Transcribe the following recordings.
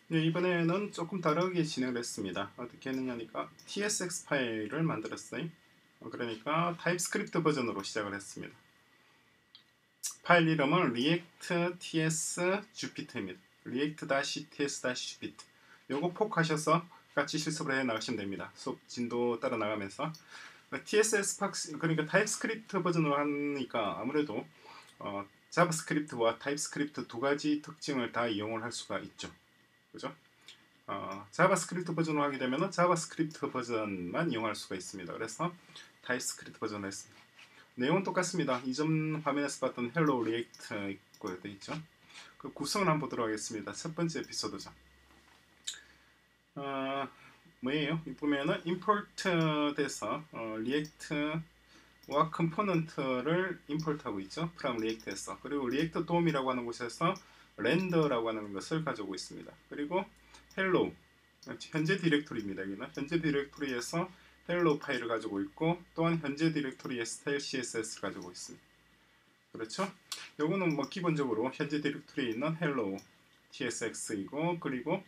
네, 이번에는 조금 다르게 진행을 했습니다. 어떻게 했느냐니까 TSX 파일을 만들었어요. 그러니까 타입스크립트 버전으로 시작을 했습니다. 파일 이름은 react ts jupyter입니다. react-ts-jupyter. 요거 포크하셔서 같이 실습을 해 나가시면 됩니다. 수업 진도 따라 나가면서 TSS 팍스, 그러니까 타입스크립트 버전으로 하니까 아무래도 자바스크립트와 타입스크립트 두 가지 특징을 다 이용을 할 수가 있죠. 그죠? 자바스크립트 버전으로 하게 되면 자바스크립트 버전만 이용할 수가 있습니다. 그래서 타입스크립트 버전을 했습니다. 내용은 똑같습니다. 이전 화면에서 봤던 헬로 리액트 있고 돼 있죠. 그 구성을 한번 보도록 하겠습니다. 첫 번째 에피소드죠. 뭐예요? 보면은 import 돼서 리액트와 컴포넌트를 임포트하고 있죠. from 리액트에서. 그리고 리액트 돔이라고 하는 곳에서 렌더라고 하는 것을 가져오고 있습니다. 그리고 헬로 현재 디렉토리입니다. 여기는 현재 디렉토리에서 헬로 파일을 가지고 있고 또한 현재 디렉토리에 스타일 CSS를 가지고 있습니다. 그렇죠? 요거는 뭐 기본적으로 현재 디렉토리에 있는 헬로 tsx이고 그리고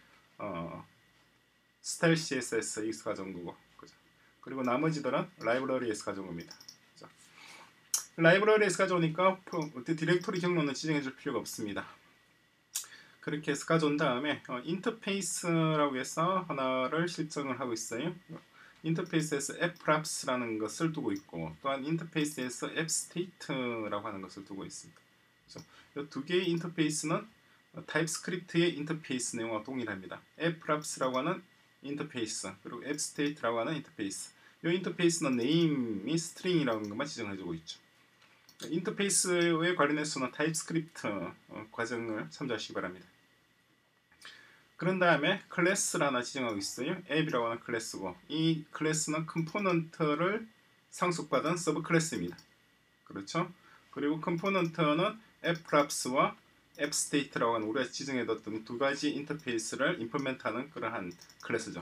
스타일 CSS 가져온 거고 그죠? 그리고 나머지들은 라이브러리에서 가져온 겁니다. 그죠? 라이브러리에서 가져오니까 디렉토리 경로는 지정해 줄 필요가 없습니다. 그렇게 해서 가져온 다음에 인터페이스라고 해서 하나를 실정을 하고 있어요. 인터페이스에서 fpraps라는 것을 두고 있고 또한 인터페이스에서 fstate라고 하는 것을 두고 있습니다. 그래서 이 두 개의 인터페이스는 타입스크립트의 인터페이스 내용과 동일합니다. fpraps라고 하는 인터페이스 그리고 fstate라고 하는 인터페이스. 이 인터페이스는 네임이 스트링이라는 것만 지정해주고 있죠. 인터페이스에 관련해서는 타입스크립트 과정을 참조하시기 바랍니다. 그런 다음에 클래스를 하나 지정하고 있어요. 앱이라고 하는 클래스고 이 클래스는 컴포넌트를 상속받은 서브 클래스입니다. 그렇죠? 그리고 컴포넌트는 fpraps와 fstate라고 하는 우리가 지정해뒀던 두 가지 인터페이스를 임플멘트하는 그러한 클래스죠.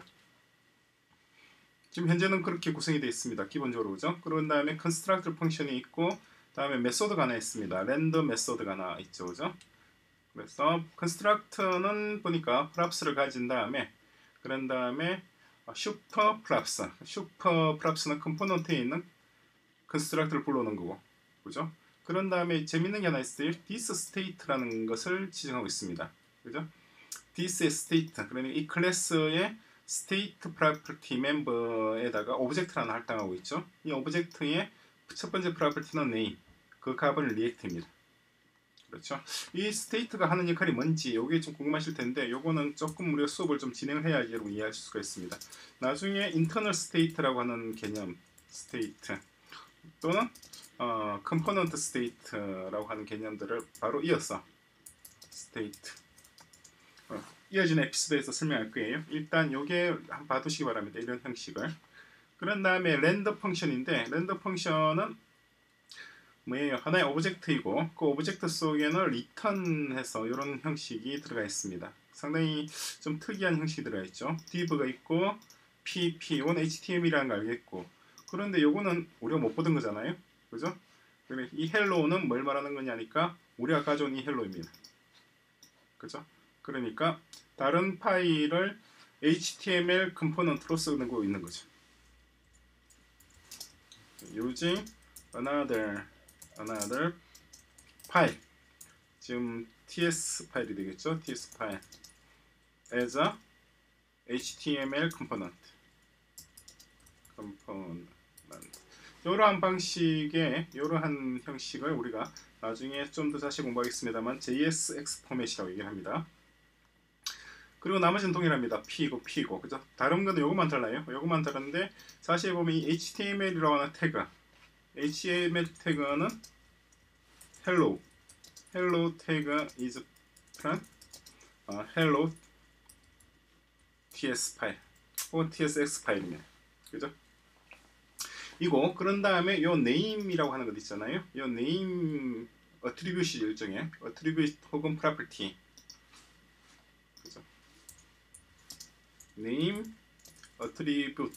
지금 현재는 그렇게 구성이 되어 있습니다. 기본적으로 그죠? 그런 다음에 constructor 펑션이 있고 다음에 메소드가 하나 있습니다. 랜덤 메소드가 하나 있죠. 그죠? 그래서 construct는 보니까 praps를 가진 다음에 그런 다음에 super praps는 컴포넌트에 있는 constructor를 불러오는 거고 그죠? 그런 다음에 재밌는 게 하나 있어요. this state라는 것을 지정하고 있습니다. 그죠? this state 그러니까 이 클래스의 state property member에다가 오브젝트를 하나 할당하고 있죠. 이 오브젝트의 첫 번째 property는 name 그 값은 react입니다. 그렇죠. 이 스테이트가 하는 역할이 뭔지 이게 좀 궁금하실 텐데 요거는 조금 우리가 수업을 좀 진행을 해야 여러분 이해하실 수가 있습니다. 나중에 인터널 스테이트라고 하는 개념 스테이트 또는 컴포넌트 스테이트라고 하는 개념들을 바로 이어서 스테이트 이어지는 에피소드에서 설명할 거예요. 일단 요게 한번 봐두시기 바랍니다. 이런 형식을. 그런 다음에 렌더 펑션인데 렌더 펑션은 뭐예요? 하나의 오브젝트이고 그 오브젝트 속에는 return해서 이런 형식이 들어가 있습니다. 상당히 좀 특이한 형식이 들어가 있죠. div가 있고 pp, 이건 html이라는 걸 알겠고 그런데 요거는 우리가 못 보던 거잖아요. 그죠? 이 hello는 뭘 말하는 거냐니까 우리가 가져온 이 hello입니다. 그죠? 그러니까 다른 파일을 html 컴포넌트로 쓰고 있는 거죠. using another 파일 지금 ts 파일이 되겠죠. ts 파일 as a html component 이러한 방식의 이러한 형식을 우리가 나중에 좀 더 자세히 공부하겠습니다만 JSX 포맷이라고 얘기를 합니다. 그리고 나머지는 동일합니다. P이고 P고 그죠? 다른 거는 요것만 달라요. 요것만 다른데 사실 보면 이 HTML이라고 하는 태그 HTML 태그는 hello 태그 is print hello ts 파일 혹은 tsx 파일입니다. 그죠? 이거 그런 다음에 요 name이라고 하는 것 있잖아요. 요 name attribute이 일종의 attribute 혹은 property 그죠? name attribute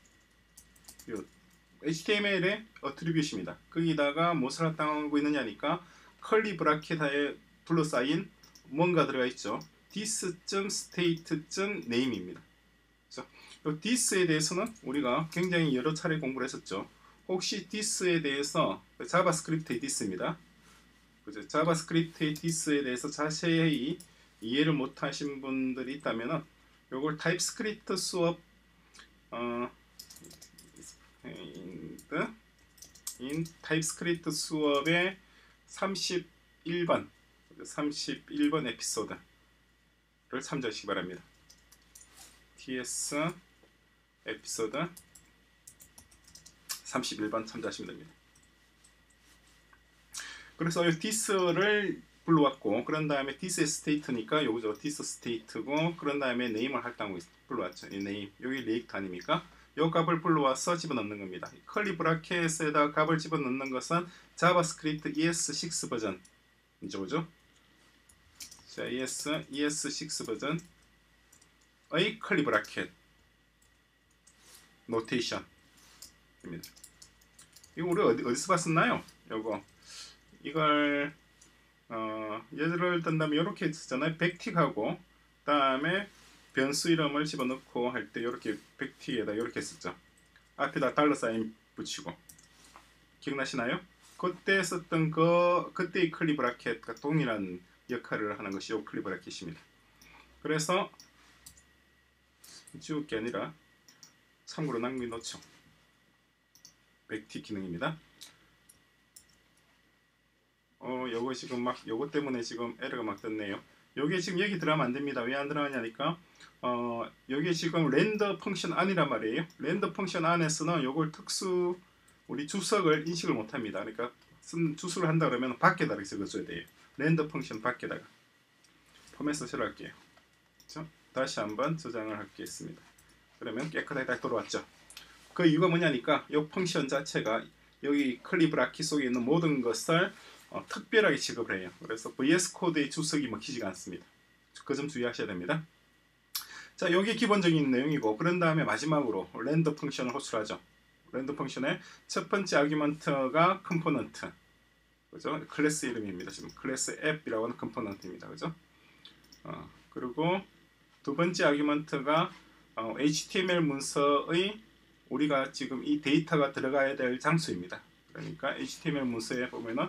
HTML의 attribute입니다. 거기다가 무엇을 할당하고 있느냐니까 컬리 브라켓에 둘러싸인 뭔가 들어가 있죠. this.state.name입니다. 그래서 이 this에 대해서는 우리가 굉장히 여러 차례 공부를 했었죠. 혹시 this에 대해서 자바스크립트의 this입니다. 그죠? 자바스크립트의 this에 대해서 자세히 이해를 못하신 분들이 있다면은 요걸 타입스크립트 수업 in 타입스크립트 수업의 31번 에피소드를 참조하시기 바랍니다. TS 에피소드 31번 참조하시면 됩니다. 그래서 이 this를 불러왔고, 그런 다음에 this state니까 요거죠. this state고, 그런 다음에 name을 할당하고 불러왔죠. 이 name, 여기 react 아닙니까? 요 값을 불러와서 집어넣는 겁니다. curly 브라켓에다 값을 집어넣는 것은 자바스크립트 ES6 버전이죠, 그죠? 자, ES6 버전의 curly 브라켓 노테이션입니다. 이거 우리 어디서 봤었나요? 요거 이걸 예를 든다면 이렇게 쓰잖아요. 백틱하고 다음에 변수 이름을 집어넣고 할 때 이렇게 백틱에다 이렇게 쓰죠. 앞에다 달러사인 붙이고. 기억나시나요? 그때 썼던 그때의 curly 브라켓과 동일한 역할을 하는 것이 이 curly 브라켓입니다. 그래서 지울 게 아니라 참고로 남겨놓죠. 백틱 기능입니다. 요거 지금 막 요거 때문에 지금 에러가 막 떴네요. 요게 지금 여기 들어가면 안 됩니다. 왜 안 들어가냐니까 요게 지금 렌더 펑션 안이란 말이에요. 렌더 펑션 안에서는 요걸 특수 우리 주석을 인식을 못 합니다. 그러니까 주소를 한다 그러면 밖에다 이렇게 적어줘야 돼요. 렌더 펑션 밖에다가 포맷을 실을게요. 그렇죠? 다시 한번 저장을 하겠습니다. 그러면 깨끗하게 딱 돌아왔죠. 그 이유가 뭐냐니까 이 펑션 자체가 여기 curly 브라켓 속에 있는 모든 것을 특별하게 취급을 해요. 그래서 VS 코드의 주석이 먹히지가 않습니다. 그 점 주의하셔야 됩니다. 자, 여기 기본적인 내용이고, 그런 다음에 마지막으로 렌더 펑션을 호출하죠. 렌더 펑션의 첫 번째 아규먼트가 컴포넌트, 그죠? 클래스 이름입니다. 지금 클래스 앱이라고 하는 컴포넌트입니다. 그죠? 그리고 두 번째 아규먼트가 HTML 문서의 우리가 지금 이 데이터가 들어가야 될 장소입니다. 그러니까 HTML 문서에 보면은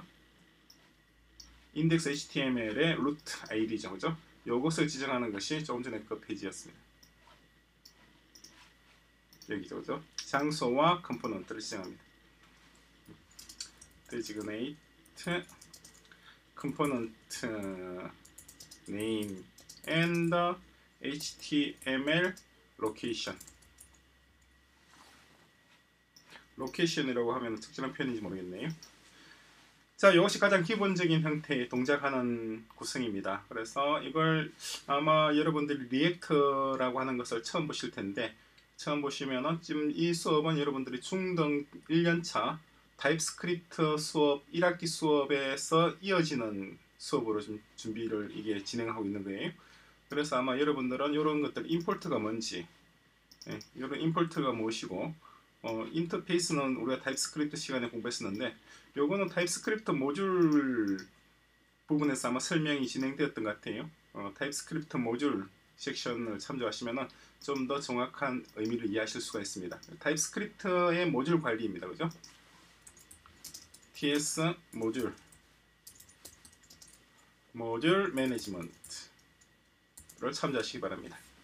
인덱스 HTML의 루트 아이디죠, 그죠? 요것을 지정하는 것이 조금 전에 그 페이지였습니다. 여기죠, 그죠? 장소와 컴포넌트를 지정합니다. 데지그네이트 컴포넌트 name and HTML location. 로케이션이라고 하면 특별한 표현인지 모르겠네요. 자, 이것이 가장 기본적인 형태의 동작하는 구성입니다. 그래서 이걸 아마 여러분들이 리액터라고 하는 것을 처음 보실 텐데, 처음 보시면은 지금 이 수업은 여러분들이 중등 1년차 타입스크립트 수업 1학기 수업에서 이어지는 수업으로 좀 준비를 이게 진행하고 있는 거예요. 그래서 아마 여러분들은 이런 것들 임포트가 뭔지, 이런 임포트가 무엇이고, 인터페이스는 우리가 타입스크립트 시간에 공부했었는데, 요거는 타입스크립트 모듈 부분에서 아마 설명이 진행되었던 것 같아요. 타입스크립트 모듈 섹션을 참조하시면 좀 더 정확한 의미를 이해하실 수가 있습니다. 타입스크립트의 모듈 관리입니다. 그죠? TS 모듈 매니지먼트를 참조하시기 바랍니다.